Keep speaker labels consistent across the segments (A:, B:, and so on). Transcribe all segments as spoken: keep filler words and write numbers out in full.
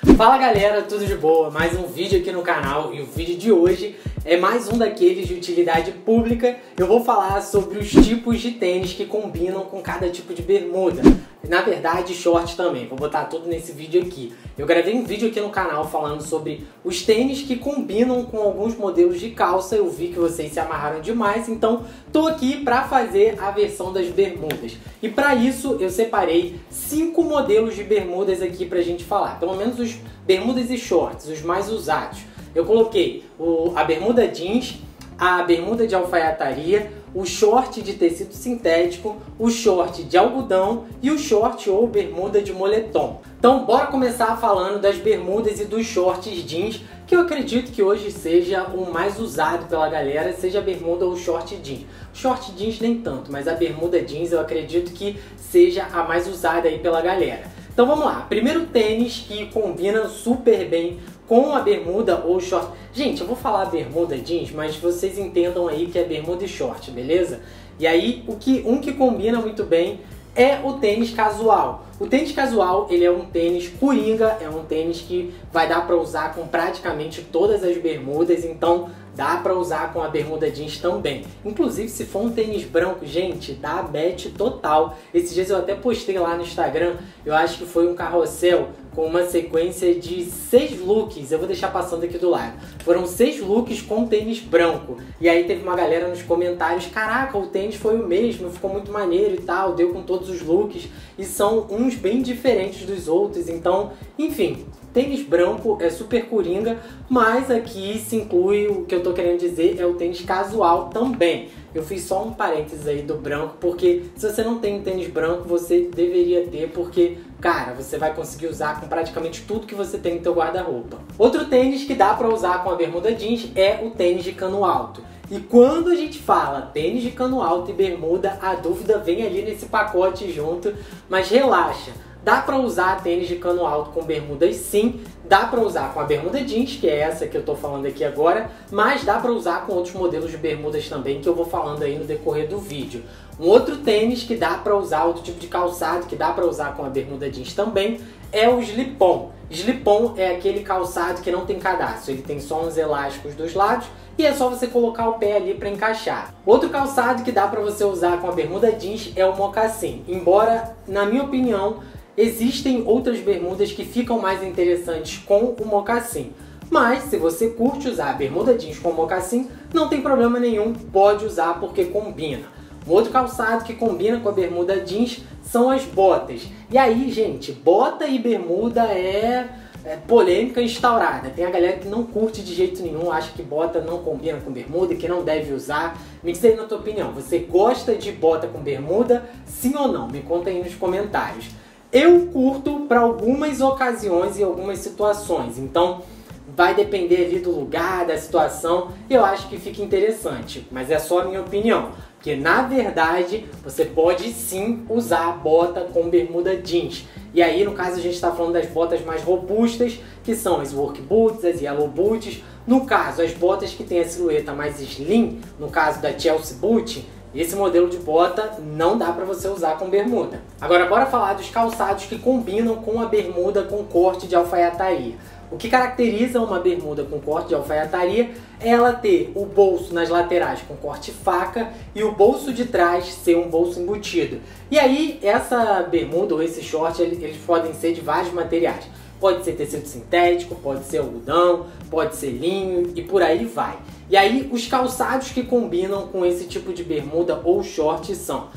A: Fala galera, tudo de boa? Mais um vídeo aqui no canal e o vídeo de hoje é mais um daqueles de utilidade pública. Eu vou falar sobre os tipos de tênis que combinam com cada tipo de bermuda. Na verdade, short também, vou botar tudo nesse vídeo aqui. Eu gravei um vídeo aqui no canal falando sobre os tênis que combinam com alguns modelos de calça. Eu vi que vocês se amarraram demais, então tô aqui para fazer a versão das bermudas. E para isso eu separei cinco modelos de bermudas aqui pra gente falar. Pelo menos os bermudas e shorts, os mais usados. Eu coloquei o, a bermuda jeans, a bermuda de alfaiataria, o short de tecido sintético, o short de algodão e o short ou bermuda de moletom. Então bora começar falando das bermudas e dos shorts jeans, que eu acredito que hoje seja o mais usado pela galera, seja a bermuda ou o short jeans. O short jeans nem tanto, mas a bermuda jeans eu acredito que seja a mais usada aí pela galera. Então vamos lá, primeiro tênis que combina super bem com a bermuda ou short. Gente, eu vou falar bermuda jeans, mas vocês entendam aí que é bermuda e short, beleza? E aí, o que, um que combina muito bem é o tênis casual. O tênis casual, ele é um tênis coringa, é um tênis que vai dar para usar com praticamente todas as bermudas, então dá para usar com a bermuda jeans também. Inclusive, se for um tênis branco, gente, dá match total. Esses dias eu até postei lá no Instagram, eu acho que foi um carrossel com uma sequência de seis looks, eu vou deixar passando aqui do lado. Foram seis looks com tênis branco. E aí teve uma galera nos comentários, caraca, o tênis foi o mesmo, ficou muito maneiro e tal, deu com todos os looks. E são uns bem diferentes dos outros, então, enfim, tênis branco é super coringa, mas aqui se inclui, o que eu tô querendo dizer, é o tênis casual também. Eu fiz só um parênteses aí do branco, porque se você não tem um tênis branco, você deveria ter, porque, cara, você vai conseguir usar com praticamente tudo que você tem no seu guarda-roupa. Outro tênis que dá pra usar com a bermuda jeans é o tênis de cano alto. E quando a gente fala tênis de cano alto e bermuda, a dúvida vem ali nesse pacote junto, mas relaxa. Dá pra usar tênis de cano alto com bermudas sim, dá pra usar com a bermuda jeans, que é essa que eu tô falando aqui agora, mas dá pra usar com outros modelos de bermudas também, que eu vou falando aí no decorrer do vídeo. Um outro tênis que dá pra usar, outro tipo de calçado que dá pra usar com a bermuda jeans também, é o slip-on. Slip-on é aquele calçado que não tem cadastro, ele tem só uns elásticos dos lados e é só você colocar o pé ali para encaixar. Outro calçado que dá para você usar com a bermuda jeans é o mocassim, embora, na minha opinião, existem outras bermudas que ficam mais interessantes com o mocassim. Mas se você curte usar a bermuda jeans com mocassim, não tem problema nenhum, pode usar porque combina. Um outro calçado que combina com a bermuda jeans são as botas. E aí, gente, bota e bermuda é, é polêmica instaurada. Tem a galera que não curte de jeito nenhum, acha que bota não combina com bermuda, que não deve usar. Me diz aí na tua opinião, você gosta de bota com bermuda, sim ou não? Me conta aí nos comentários. Eu curto para algumas ocasiões e algumas situações, então vai depender ali do lugar, da situação, e eu acho que fica interessante, mas é só a minha opinião. Porque na verdade você pode sim usar bota com bermuda jeans. E aí no caso a gente está falando das botas mais robustas, que são as work boots, as yellow boots. No caso, as botas que tem a silhueta mais slim, no caso da Chelsea boot, esse modelo de bota não dá para você usar com bermuda. Agora bora falar dos calçados que combinam com a bermuda com corte de alfaiataria. O que caracteriza uma bermuda com corte de alfaiataria é ela ter o bolso nas laterais com corte faca e o bolso de trás ser um bolso embutido. E aí essa bermuda ou esse short eles podem ser de vários materiais. Pode ser tecido sintético, pode ser algodão, pode ser linho e por aí vai. E aí os calçados que combinam com esse tipo de bermuda ou short são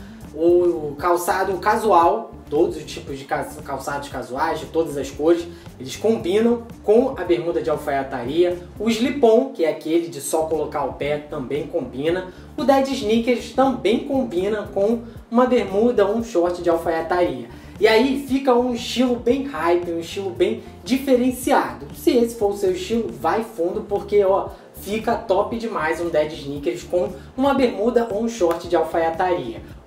A: o calçado casual, todos os tipos de calçados casuais, de todas as cores, eles combinam com a bermuda de alfaiataria. O slip-on, que é aquele de só colocar o pé, também combina. O dead sneakers também combina com uma bermuda ou um short de alfaiataria. E aí fica um estilo bem hype, um estilo bem diferenciado. Se esse for o seu estilo, vai fundo, porque ó, fica top demais um dead sneakers com uma bermuda ou um short de alfaiataria.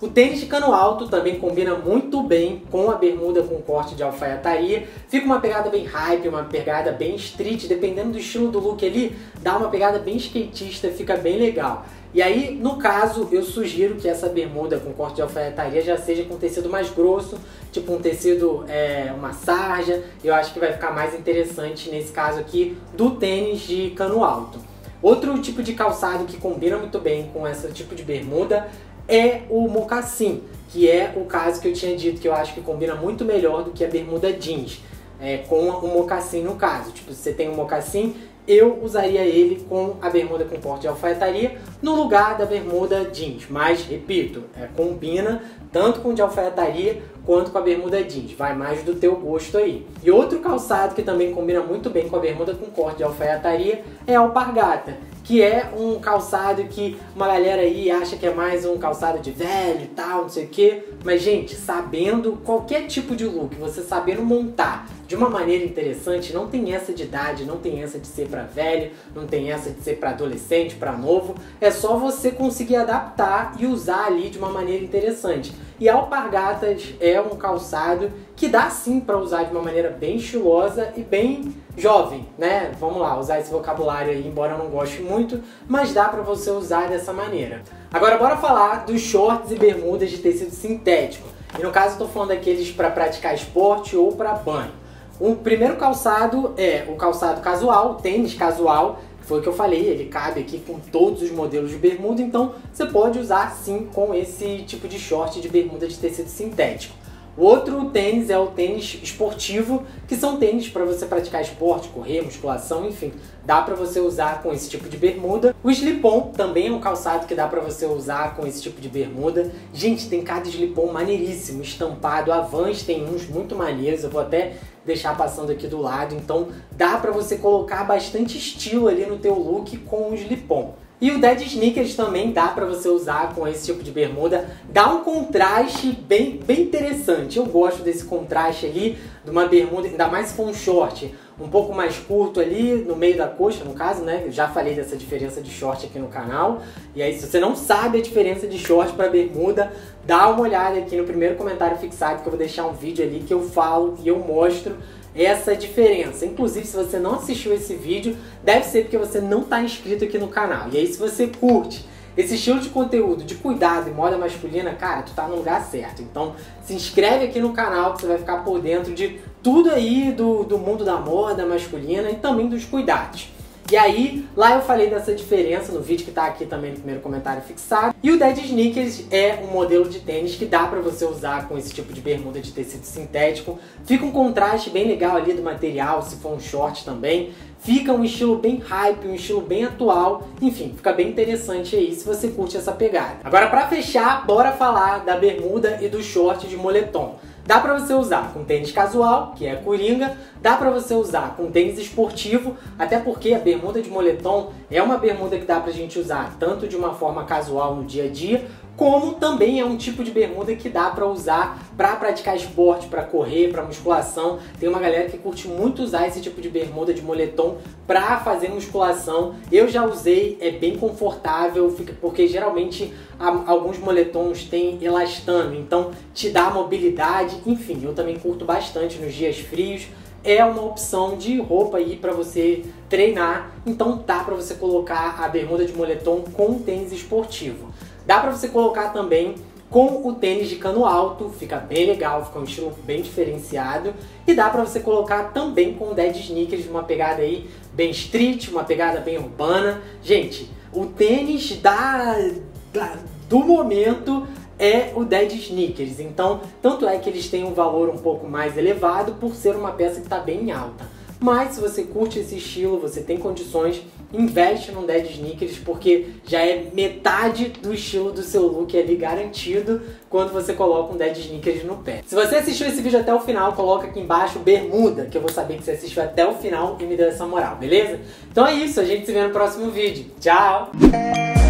A: O tênis de cano alto também combina muito bem com a bermuda com corte de alfaiataria. Fica uma pegada bem hype, uma pegada bem street, dependendo do estilo do look ali, dá uma pegada bem skatista, fica bem legal. E aí, no caso, eu sugiro que essa bermuda com corte de alfaiataria já seja com tecido mais grosso, tipo um tecido, é, uma sarja. Eu acho que vai ficar mais interessante nesse caso aqui do tênis de cano alto. Outro tipo de calçado que combina muito bem com esse tipo de bermuda é o mocassim, que é o caso que eu tinha dito que eu acho que combina muito melhor do que a bermuda jeans, é, com o mocassim no caso. Tipo, se você tem um mocassim, eu usaria ele com a bermuda com corte de alfaiataria no lugar da bermuda jeans. Mas, repito, é, combina tanto com de alfaiataria quanto com a bermuda jeans. Vai mais do teu gosto aí. E outro calçado que também combina muito bem com a bermuda com corte de alfaiataria é a alpargata, que é um calçado que uma galera aí acha que é mais um calçado de velho e tal, não sei o que. Mas, gente, sabendo qualquer tipo de look, você sabendo montar de uma maneira interessante, não tem essa de idade, não tem essa de ser pra velho, não tem essa de ser pra adolescente, pra novo. É só você conseguir adaptar e usar ali de uma maneira interessante. E alpargatas é um calçado que dá sim para usar de uma maneira bem estilosa e bem jovem, né? Vamos lá, usar esse vocabulário aí, embora eu não goste muito, mas dá para você usar dessa maneira. Agora bora falar dos shorts e bermudas de tecido sintético. E no caso eu tô falando daqueles para praticar esporte ou para banho. O primeiro calçado é o calçado casual, tênis casual, que foi o que eu falei, ele cabe aqui com todos os modelos de bermuda, então você pode usar sim com esse tipo de short de bermuda de tecido sintético. O outro tênis é o tênis esportivo, que são tênis para você praticar esporte, correr, musculação, enfim. Dá para você usar com esse tipo de bermuda. O slip-on também é um calçado que dá para você usar com esse tipo de bermuda. Gente, tem cada slip-on maneiríssimo, estampado. A Vans tem uns muito maneiros, eu vou até deixar passando aqui do lado. Então dá para você colocar bastante estilo ali no teu look com o slip-on. E o Dead Sneakers também dá para você usar com esse tipo de bermuda. Dá um contraste bem, bem interessante. Eu gosto desse contraste ali de uma bermuda, ainda mais se for um short um pouco mais curto ali, no meio da coxa, no caso, né? Eu já falei dessa diferença de short aqui no canal. E aí, se você não sabe a diferença de short para bermuda, dá uma olhada aqui no primeiro comentário fixado, que eu vou deixar um vídeo ali que eu falo e eu mostro essa diferença. Inclusive, se você não assistiu esse vídeo, deve ser porque você não está inscrito aqui no canal. E aí, se você curte esse estilo de conteúdo de cuidado e moda masculina, cara, tu tá no lugar certo. Então, se inscreve aqui no canal que você vai ficar por dentro de tudo aí do, do mundo da moda masculina e também dos cuidados. E aí, lá eu falei dessa diferença no vídeo que tá aqui também no primeiro comentário fixado. E o Dead Sneakers é um modelo de tênis que dá pra você usar com esse tipo de bermuda de tecido sintético. Fica um contraste bem legal ali do material, se for um short também. Fica um estilo bem hype, um estilo bem atual. Enfim, fica bem interessante aí se você curte essa pegada. Agora, pra fechar, bora falar da bermuda e do short de moletom. Dá pra você usar com tênis casual, que é a coringa, dá pra você usar com tênis esportivo, até porque a bermuda de moletom é uma bermuda que dá pra gente usar tanto de uma forma casual no dia a dia, como também é um tipo de bermuda que dá pra usar pra praticar esporte, pra correr, pra musculação. Tem uma galera que curte muito usar esse tipo de bermuda de moletom pra fazer musculação. Eu já usei, é bem confortável, porque geralmente alguns moletons têm elastano, então te dá mobilidade. Enfim, eu também curto bastante nos dias frios. É uma opção de roupa aí para você treinar, então dá para você colocar a bermuda de moletom com tênis esportivo. Dá para você colocar também com o tênis de cano alto, fica bem legal, fica um estilo bem diferenciado. E dá para você colocar também com o Dead Sneakers, uma pegada aí bem street, uma pegada bem urbana. Gente, o tênis da, da, do momento é o Dead Sneakers, então tanto é que eles têm um valor um pouco mais elevado por ser uma peça que está bem alta. Mas se você curte esse estilo, você tem condições, investe num Dead Sneakers, porque já é metade do estilo do seu look ali garantido quando você coloca um Dead Sneakers no pé. Se você assistiu esse vídeo até o final, coloca aqui embaixo bermuda, que eu vou saber que você assistiu até o final e me deu essa moral, beleza? Então é isso, a gente se vê no próximo vídeo. Tchau!